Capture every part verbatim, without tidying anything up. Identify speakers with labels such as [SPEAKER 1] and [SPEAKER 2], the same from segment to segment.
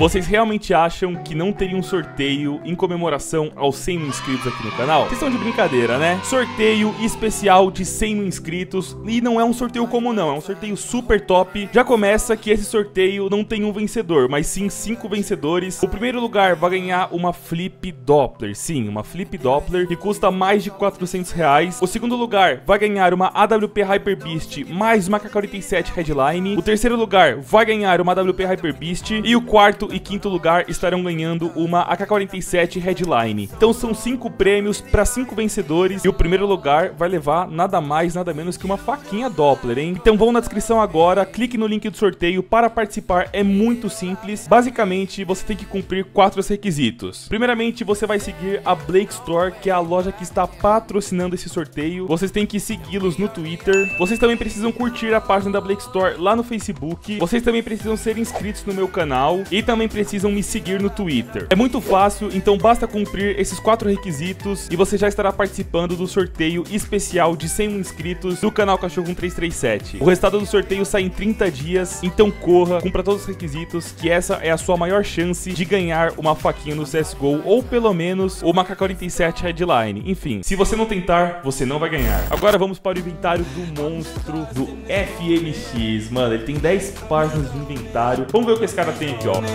[SPEAKER 1] Vocês realmente acham que não teria um sorteio em comemoração aos cem mil inscritos aqui no canal? Vocês estão de brincadeira, né? Sorteio especial de cem mil inscritos. E não é um sorteio comum não, é um sorteio super top. Já começa que esse sorteio não tem um vencedor, mas sim cinco vencedores. O primeiro lugar vai ganhar uma Flip Doppler. Sim, uma Flip Doppler que custa mais de quatrocentos reais. O segundo lugar vai ganhar uma A W P Hyper Beast mais uma K quarenta e sete Headline. O terceiro lugar vai ganhar uma A W P Hyper Beast. E o quarto e quinto lugar estarão ganhando uma A K quarenta e sete Headline. Então são cinco prêmios para cinco vencedores. E o primeiro lugar vai levar nada mais, nada menos que uma faquinha Doppler, hein? Então vão na descrição agora, clique no link do sorteio para participar. É muito simples. Basicamente, você tem que cumprir quatro requisitos. Primeiramente, você vai seguir a Blake Store, que é a loja que está patrocinando esse sorteio. Vocês têm que segui-los no Twitter. Vocês também precisam curtir a página da Blake Store lá no Facebook. Vocês também precisam ser inscritos no meu canal e também precisam me seguir no Twitter. É muito fácil, então basta cumprir esses quatro requisitos e você já estará participando do sorteio especial de cem mil inscritos do canal Cachorro um três três sete. O resultado do sorteio sai em trinta dias, então corra, cumpra todos os requisitos, que essa é a sua maior chance de ganhar uma faquinha no C S G O ou pelo menos uma K quarenta e sete Headline. Enfim, se você não tentar, você não vai ganhar. Agora vamos para o inventário do monstro do F M X. Mano, ele tem dez páginas de inventário. Vamos ver o que esse cara tem aqui, ó.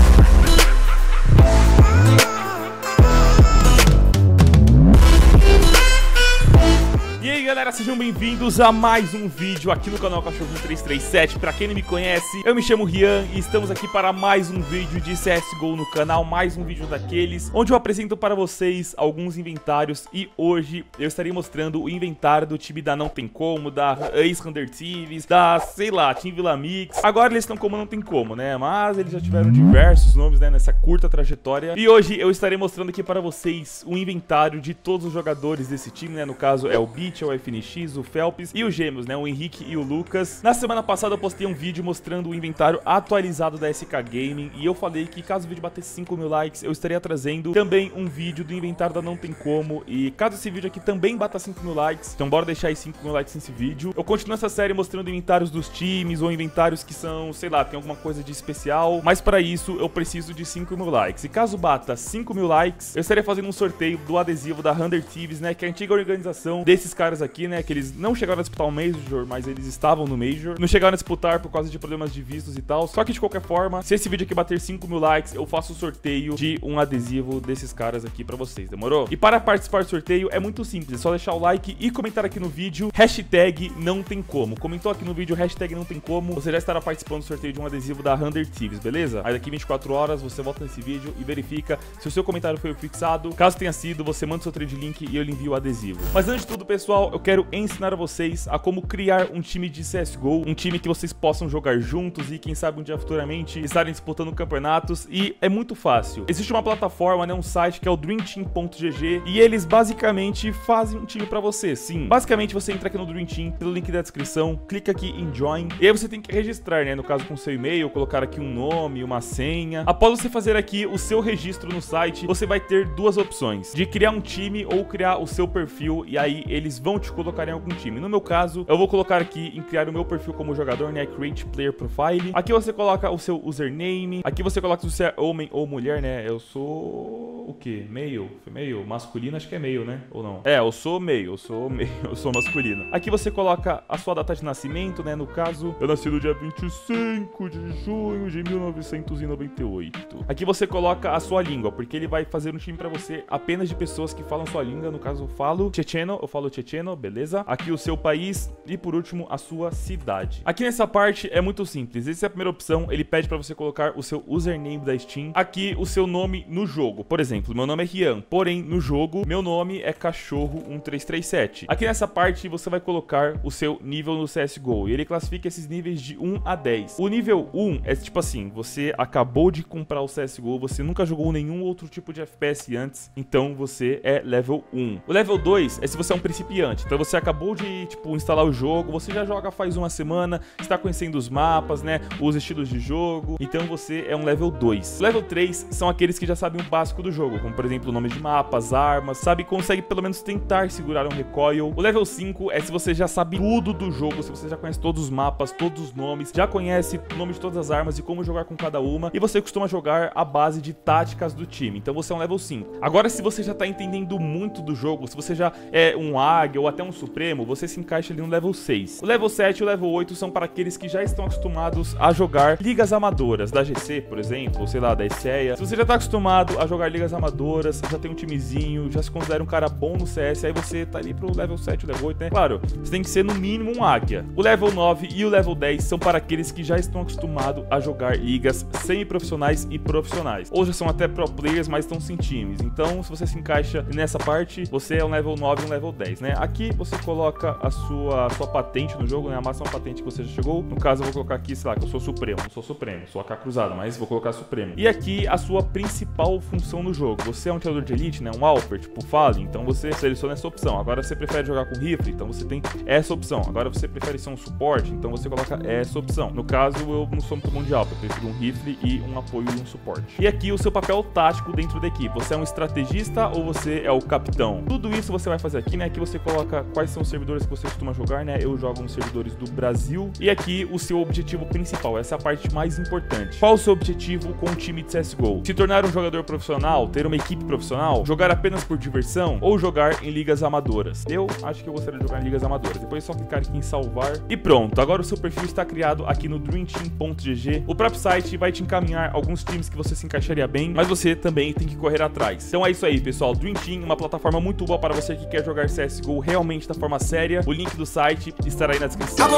[SPEAKER 1] E aí galera, sejam bem-vindos a mais um vídeo aqui no canal Cachorro um três três sete. Pra quem não me conhece, eu me chamo Rian e estamos aqui para mais um vídeo de C S G O no canal. Mais um vídeo daqueles onde eu apresento para vocês alguns inventários. E hoje eu estarei mostrando o inventário do time da Não Tem Como, da ex-Hunter Thieves, da, sei lá, Team Villa Mix. Agora eles estão como Não Tem Como, né? Mas eles já tiveram diversos nomes, né, nessa curta trajetória. E hoje eu estarei mostrando aqui para vocês o inventário de todos os jogadores desse time, né? No caso é o Beat, o F N X, o Phelps e os gêmeos, né, o Henrique e o Lucas. Na semana passada eu postei um vídeo mostrando o inventário atualizado da S K Gaming e eu falei que caso o vídeo batesse cinco mil likes, eu estaria trazendo também um vídeo do inventário da Não Tem Como. E caso esse vídeo aqui também bata cinco mil likes, então bora deixar aí cinco mil likes nesse vídeo. Eu continuo essa série mostrando inventários dos times ou inventários que são, sei lá, tem alguma coisa de especial, mas para isso eu preciso de cinco mil likes. E caso bata cinco mil likes, eu estaria fazendo um sorteio do adesivo da Hunter Thieves, né, que é a antiga organização desses caras aqui, né, que eles não chegaram a disputar o Major, mas eles estavam no Major. Não chegaram a disputar por causa de problemas de vistos e tal. Só que de qualquer forma, se esse vídeo aqui bater cinco mil likes, eu faço o sorteio de um adesivo desses caras aqui pra vocês, demorou? E para participar do sorteio é muito simples, é só deixar o like e comentar aqui no vídeo, hashtag Não Tem Como. Comentou aqui no vídeo, hashtag Não Tem Como, você já estará participando do sorteio de um adesivo da Hunter Thieves, beleza? Aí daqui vinte e quatro horas você volta nesse vídeo e verifica se o seu comentário foi fixado. Caso tenha sido, você manda o seu trade link e eu lhe envio o adesivo. Mas antes de tudo, pessoal, eu quero ensinar a vocês a como criar um time de C S G O, um time que vocês possam jogar juntos e quem sabe um dia futuramente estarem disputando campeonatos. E é muito fácil. Existe uma plataforma, né, um site que é o dream team ponto g g e eles basicamente fazem um time pra você. Sim, basicamente você entra aqui no Dream Team pelo link da descrição, clica aqui em Join e aí você tem que registrar, né, no caso com seu e-mail, colocar aqui um nome, uma senha. Após você fazer aqui o seu registro no site, você vai ter duas opções, de criar um time ou criar o seu perfil, e aí eles vão te colocar em algum time. No meu caso, eu vou colocar aqui em criar o meu perfil como jogador, né, Create Player Profile. Aqui você coloca o seu username, aqui você coloca se você é homem ou mulher, né, eu sou o que? Male? Male? Masculino, acho que é male, né, ou não? É, eu sou male, eu sou male, eu sou masculino. Aqui você coloca a sua data de nascimento, né, no caso, eu nasci no dia vinte e cinco de junho de mil novecentos e noventa e oito. Aqui você coloca a sua língua, porque ele vai fazer um time pra você apenas de pessoas que falam sua língua, no caso eu falo checheno, eu falo checheno, beleza? Aqui o seu país e por último a sua cidade. Aqui nessa parte é muito simples, essa é a primeira opção, ele pede pra você colocar o seu username da Steam, aqui o seu nome no jogo. Por exemplo, meu nome é Rian, porém no jogo meu nome é Cachorro um três três sete. Aqui nessa parte você vai colocar o seu nível no C S G O e ele classifica esses níveis de um a dez. O nível um é tipo assim, você acabou de comprar o C S G O, você nunca jogou nenhum outro tipo de F P S antes, então você é level um. O level dois é se você é um principiante, então você acabou de, tipo, instalar o jogo, você já joga faz uma semana, está conhecendo os mapas, né, os estilos de jogo, então você é um level dois. Level três são aqueles que já sabem o básico do jogo, jogo, como por exemplo nome de mapas, armas, sabe? Consegue pelo menos tentar segurar um recoil. O level cinco é se você já sabe tudo do jogo, se você já conhece todos os mapas, todos os nomes, já conhece o nome de todas as armas e como jogar com cada uma, e você costuma jogar a base de táticas do time, então você é um level cinco. Agora, se você já tá entendendo muito do jogo, se você já é um águia ou até um supremo, você se encaixa ali no level seis. O level sete e o level oito são para aqueles que já estão acostumados a jogar ligas amadoras, da G C, por exemplo, ou sei lá, da E C E A. Se você já tá acostumado a jogar ligas amadoras, já tem um timezinho, já se considera um cara bom no C S, aí você tá ali pro level sete, level oito, né? Claro, você tem que ser no mínimo um águia. O level nove e o level dez são para aqueles que já estão acostumados a jogar ligas semi-profissionais e profissionais. Ou já são até pro players, mas estão sem times. Então, se você se encaixa nessa parte, você é um level nove e um level dez, né? Aqui você coloca a sua, a sua patente no jogo, né? A máxima patente que você já chegou. No caso, eu vou colocar aqui, sei lá, que eu sou Supremo. Não sou Supremo, sou A K cruzado, mas vou colocar Supremo. E aqui, a sua principal função no jogo. Você é um tirador de elite, né? Um Alper, tipo Fallen. Então, você seleciona essa opção. Agora, você prefere jogar com rifle, então você tem essa opção. Agora, você prefere ser um suporte, então você coloca essa opção. No caso, eu não sou muito bom de Alper. Eu prefiro um rifle e um apoio e um suporte. E aqui, o seu papel tático dentro da equipe. Você é um estrategista ou você é o capitão? Tudo isso você vai fazer aqui, né? Aqui você coloca quais são os servidores que você costuma jogar, né? Eu jogo nos servidores do Brasil. E aqui o seu objetivo principal, essa é a parte mais importante. Qual o seu objetivo com o time de C S G O? Se tornar um jogador profissional, ter uma equipe profissional, jogar apenas por diversão ou jogar em ligas amadoras? Eu acho que eu gostaria de jogar em ligas amadoras. Depois é só clicar aqui em salvar e pronto. Agora o seu perfil está criado aqui no dream team ponto g g. O próprio site vai te encaminhar alguns times que você se encaixaria bem, mas você também tem que correr atrás. Então é isso aí, pessoal. Dream Team, uma plataforma muito boa para você que quer jogar C S G O realmente da forma séria. O link do site estará aí na descrição.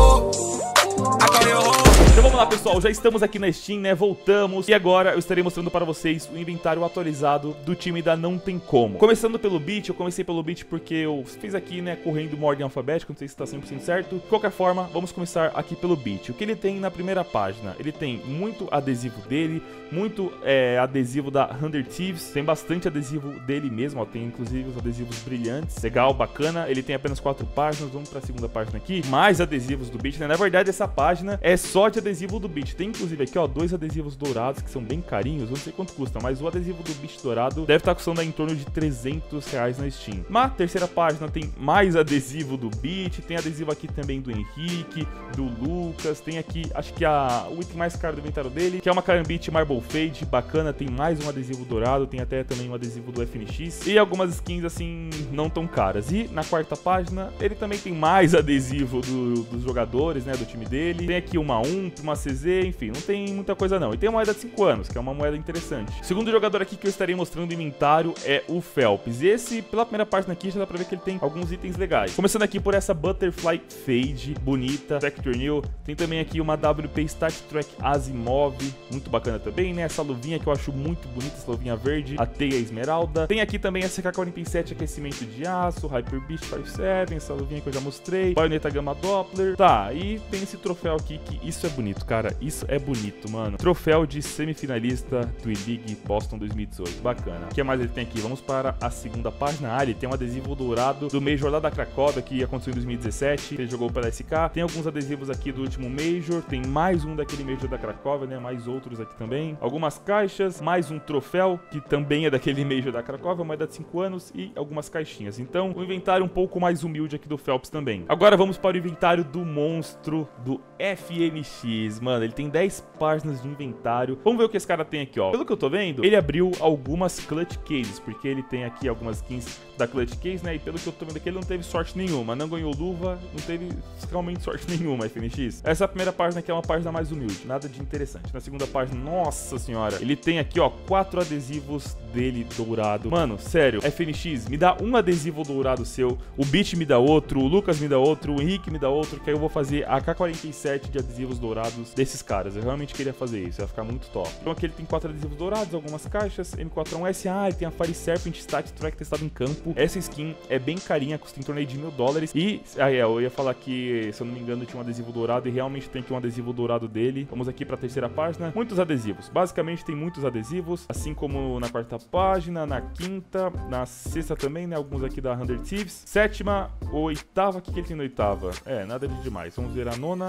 [SPEAKER 1] Então vamos lá, pessoal, já estamos aqui na Steam, né, voltamos, e agora eu estarei mostrando para vocês o inventário atualizado do time da Não Tem Como. Começando pelo beat, eu comecei pelo beat porque eu fiz aqui, né, correndo uma ordem alfabética, não sei se está cem por cento certo. De qualquer forma, vamos começar aqui pelo beat. O que ele tem na primeira página? Ele tem muito adesivo dele, muito é, adesivo da Hunter Thieves, tem bastante adesivo dele mesmo, ó, tem inclusive os adesivos brilhantes, legal, bacana. Ele tem apenas quatro páginas, vamos para a segunda página aqui, mais adesivos do beat, né, na verdade essa página é só de adesivo do beat. Tem inclusive aqui, ó, dois adesivos dourados que são bem carinhos, eu não sei quanto custa, mas o adesivo do beat dourado deve estar custando em torno de trezentos reais na Steam. Na terceira página tem mais adesivo do beat, tem adesivo aqui também do Henrique, do Lucas, tem aqui, acho que a, o item mais caro do inventário dele, que é uma Karambit Marble Fade, bacana, tem mais um adesivo dourado, tem até também um adesivo do F N X e algumas skins assim, não tão caras. E na quarta página, ele também tem mais adesivo do, dos jogadores, né, do time dele, tem aqui uma um, uma C Z, enfim, não tem muita coisa não. E tem uma moeda de cinco anos, que é uma moeda interessante. O segundo jogador aqui que eu estarei mostrando o inventário é o Phelps. E esse, pela primeira página aqui, já dá pra ver que ele tem alguns itens legais. Começando aqui por essa Butterfly Fade, bonita, Tractor New. Tem também aqui uma W P Star Trek Asimov, muito bacana também, né? Essa luvinha que eu acho muito bonita, essa luvinha verde, a teia esmeralda. Tem aqui também a C K quarenta e sete aquecimento de aço, Hyper Beast cinquenta e sete, essa luvinha que eu já mostrei, baioneta Gamma Doppler. Tá, e tem esse troféu aqui que isso é bonito, cara, isso é bonito, mano. Troféu de semifinalista do E-League Boston dois mil e dezoito, bacana. O que mais ele tem aqui? Vamos para a segunda página. Ah, ele tem um adesivo dourado do Major lá da Cracóvia, que aconteceu em dois mil e dezessete, ele jogou pela S K. Tem alguns adesivos aqui do último Major, tem mais um daquele Major da Cracóvia, né, mais outros aqui também. Algumas caixas, mais um troféu, que também é daquele Major da Cracóvia, moeda de cinco anos e algumas caixinhas. Então, o inventário um pouco mais humilde aqui do Phelps também. Agora vamos para o inventário do monstro do F N X, mano, ele tem dez páginas de inventário. Vamos ver o que esse cara tem aqui, ó. Pelo que eu tô vendo, ele abriu algumas clutch cases, porque ele tem aqui algumas skins da clutch case, né, e pelo que eu tô vendo aqui, ele não teve sorte nenhuma, não ganhou luva, não teve realmente sorte nenhuma, F N X. Essa primeira página aqui é uma página mais humilde, nada de interessante. Na segunda página, nossa senhora, ele tem aqui, ó, quatro adesivos dele dourado. Mano, sério, F N X, me dá um adesivo dourado seu, o Beat me dá outro, o Lucas me dá outro, o Henrique me dá outro, que aí eu vou fazer a K quarenta e sete de adesivos dourados desses caras. Eu realmente queria fazer isso, ia ficar muito top. Então aqui ele tem quatro adesivos dourados, algumas caixas, M quatro um S, ah, ele tem a Fire Serpent Stat Track testado em campo. Essa skin é bem carinha, custa em torno de mil dólares. E, ah, é, eu ia falar que, se eu não me engano, tinha um adesivo dourado e realmente tem aqui um adesivo dourado dele. Vamos aqui para a terceira página. Muitos adesivos, basicamente tem muitos adesivos, assim como na quarta página, na quinta, na sexta também, né, alguns aqui da Hunter Thieves. Sétima, oitava, o que, que ele tem na oitava? É, nada de demais. Vamos ver a nona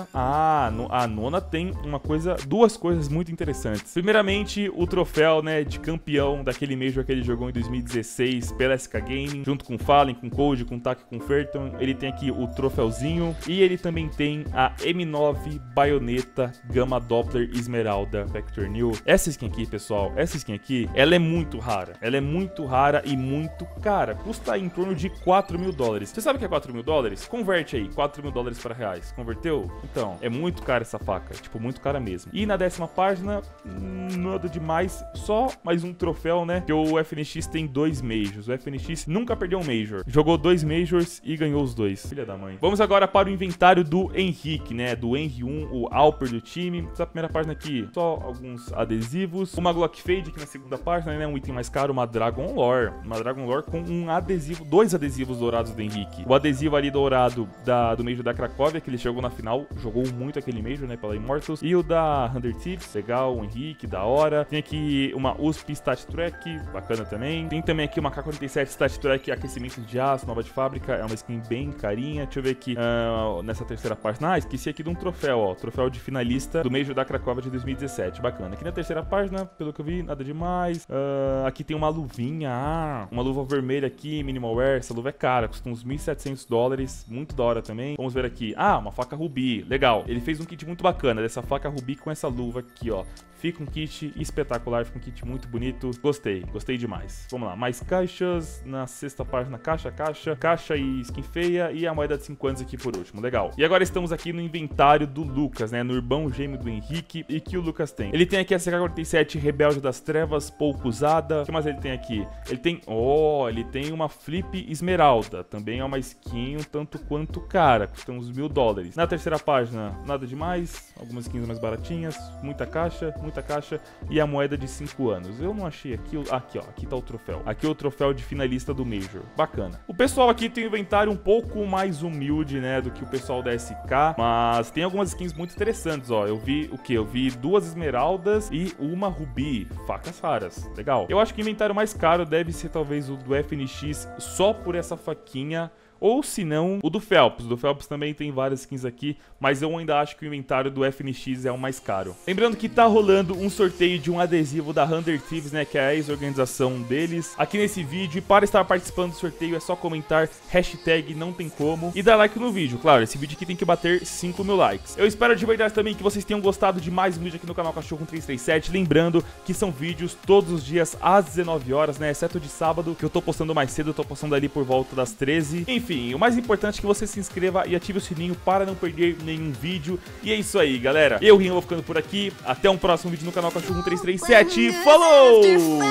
[SPEAKER 1] nona. Ah, no, a nona tem uma coisa, duas coisas muito interessantes. Primeiramente, o troféu, né, de campeão daquele Major que ele jogou em dois mil e dezesseis pela S K Gaming, junto com o Fallen, com o Code, com o Taki, com o Ferton. Ele tem aqui o troféuzinho e ele também tem a M nove Baioneta Gamma Doppler Esmeralda Vector New. Essa skin aqui, pessoal, essa skin aqui, ela é muito rara. Ela é muito rara e muito cara. Custa em torno de quatro mil dólares. Você sabe o que é quatro mil dólares? Converte aí, quatro mil dólares para reais. Converteu? Então, é muito cara essa faca. Tipo, muito cara mesmo. E na décima página, nada demais. Só mais um troféu, né? Que o F N X tem dois Majors. O F N X nunca perdeu um Major. Jogou dois Majors e ganhou os dois. Filha da mãe. Vamos agora para o inventário do Henrique, né? Do Henry um, o Alper do time. Essa primeira página aqui, só alguns adesivos. Uma Glock Fade aqui na segunda página, né? Um item mais caro, uma Dragon Lore. Uma Dragon Lore com um adesivo, dois adesivos dourados do Henrique. O adesivo ali dourado da, do Major da Cracóvia, que ele chegou na final, jogou muito aquele Major, né? Pela Immortals. E o da Hunter Thieves, legal, o Henrique, da hora. Tem aqui uma U S P Stat Track, bacana também. Tem também aqui uma K quarenta e sete Stat Track, aquecimento de aço, nova de fábrica. É uma skin bem carinha. Deixa eu ver aqui uh, nessa terceira página. Ah, esqueci aqui de um troféu, ó. Troféu de finalista do Major da Cracóvia de dois mil e dezessete. Bacana. Aqui na terceira página, pelo que eu vi, nada demais. Uh, aqui tem uma luvinha. Ah, uma luva vermelha aqui, minimal wear. Essa luva é cara, custa uns mil e setecentos dólares. Muito da hora também. Vamos ver aqui. Ah, uma faca rubi. Legal. Ele fez um kit muito bacana dessa faca rubi com essa luva aqui, ó. Fica um kit espetacular, fica um kit muito bonito. Gostei, gostei demais. Vamos lá, mais caixas. Na sexta página, caixa, caixa, caixa e skin feia. E a moeda de cinco anos aqui por último, legal. E agora estamos aqui no inventário do Lucas, né? No irmão gêmeo do Henrique. E que o Lucas tem? Ele tem aqui a C K quarenta e sete Rebelde das Trevas, pouco usada. O que mais ele tem aqui? Ele tem... Oh, ele tem uma Flip Esmeralda. Também é uma skin um tanto quanto cara. Custa uns mil dólares. Na terceira página, nada demais. Algumas skins mais baratinhas. Muita caixa, muita caixa. E a moeda de cinco anos. Eu não achei aqui... Aqui, ó. Aqui tá o troféu. Aqui é o troféu de finalista do Major. Bacana. O pessoal aqui tem um inventário um pouco mais humilde, né? Do que o pessoal da S K. Mas tem algumas skins muito interessantes, ó. Eu vi o que? Eu vi duas esmeraldas e uma rubi. Facas raras. Legal. Eu acho que o inventário mais caro deve ser talvez o do F N X só por essa faquinha. Ou se não, o do Phelps. O do Phelps também tem várias skins aqui, mas eu ainda acho que o inventário do F N X é o mais caro. Lembrando que tá rolando um sorteio de um adesivo da Hunter Thieves, né, que é a ex-organização deles, aqui nesse vídeo. E para estar participando do sorteio é só comentar hashtag não tem como e dar like no vídeo. Claro, esse vídeo aqui tem que bater cinco mil likes. Eu espero de verdade também que vocês tenham gostado de mais um vídeo aqui no canal Cachorro três três sete. Lembrando que são vídeos todos os dias às dezenove horas, né, exceto de sábado, que eu tô postando mais cedo, eu tô postando ali por volta das treze. Enfim. Enfim, o mais importante é que você se inscreva e ative o sininho para não perder nenhum vídeo. E é isso aí, galera. Eu, Rian, vou ficando por aqui. Até um próximo vídeo no canal Cachorro três três sete. Falou!